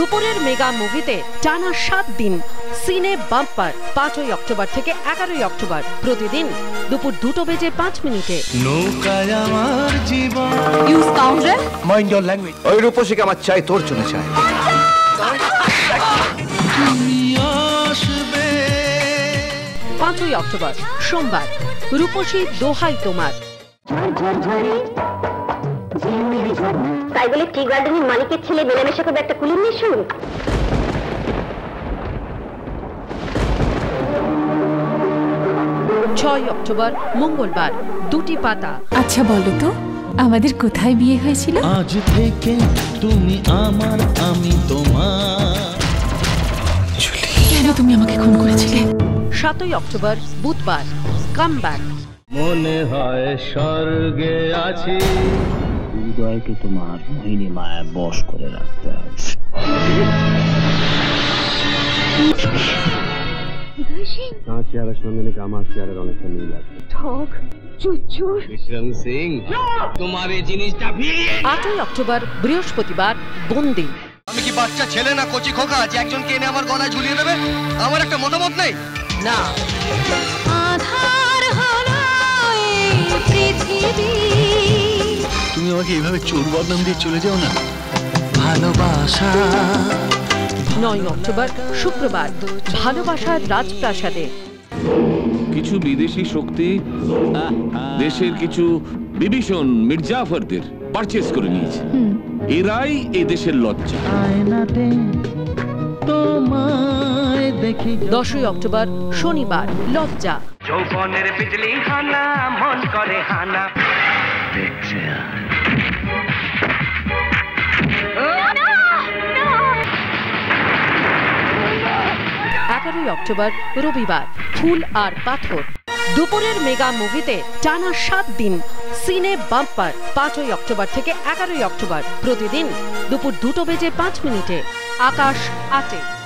দুপুরের মেগা মুভিতে টানা 7 দিন সিনে বাম্পার 5ই অক্টোবর থেকে 11ই অক্টোবর প্রতিদিন দুপুর 2টা বেজে 5 মিনিটে। নৌকায় আমার জীবন। You scoundrel, mind your language. ওই রূপসীকে আমার চাই, তোর জন্য চাই। তুমি আসবে। 5ই অক্টোবর সোমবার রূপসী দোহাই তোমার। তাই বলে টি গার্ডেনের মালিকের ছেলে মেলামেশা করবে একটা কুলির নিশুন। 6ই অক্টোবর মঙ্গলবার দুটি পাতা। আচ্ছা বলো তো, আমাদের কোথায় বিয়ে হয়েছিল? আজ থেকে তুমি আমার, আমি তোমার। কেন তুমি আমাকে খুন করেছিলে? 7ই অক্টোবর বুধবার কামব্যাক। মনে হয় স্বর্গে আছি। হৃদয়কে তোমার মোহিনী মায়া বশ করে রাখতে হবে। তাঁর চেহারার সঙ্গে নাকি আমার চেহারার অনেকটা মিল আছে। বিক্রম সিং, তোমার এই জিনিসটা ফিরিয়ে। 8ই অক্টোবর বৃহস্পতিবার বন্দি। আমি কি বাচ্চা ছেলে না কচি খোকা যে একজনকে এনে আমার গলায় ঝুলিয়ে দেবে? আমার একটা মতামত নেই না তুমি আমাকে এইভাবে চোর বদনাম দিয়ে চলে যাও না। ভালোবাসা। 9ই অক্টোবর শুক্রবার ভালোবাসার রাজপ্রাসাদে। কিছু বিদেশি শক্তি দেশের কিছু বিভীষণ মির্জাফরদের পারচেজ করে নিয়েছে। এরাই এই দেশের লজ্জা। 10ই অক্টোবর শনিবার লজ্জা। যৌবনের বিজলি হানা মন করে হানা। 11ই অক্টোবর রবিবার ফুল আর পাথর। দুপুরের মেগা মুভিতে টানা 7 দিন সিনে বাম্পার 5ই অক্টোবর থেকে 11ই অক্টোবর প্রতিদিন দুপুর 2টা বেজে 5 মিনিটে। আকাশ 8-এ।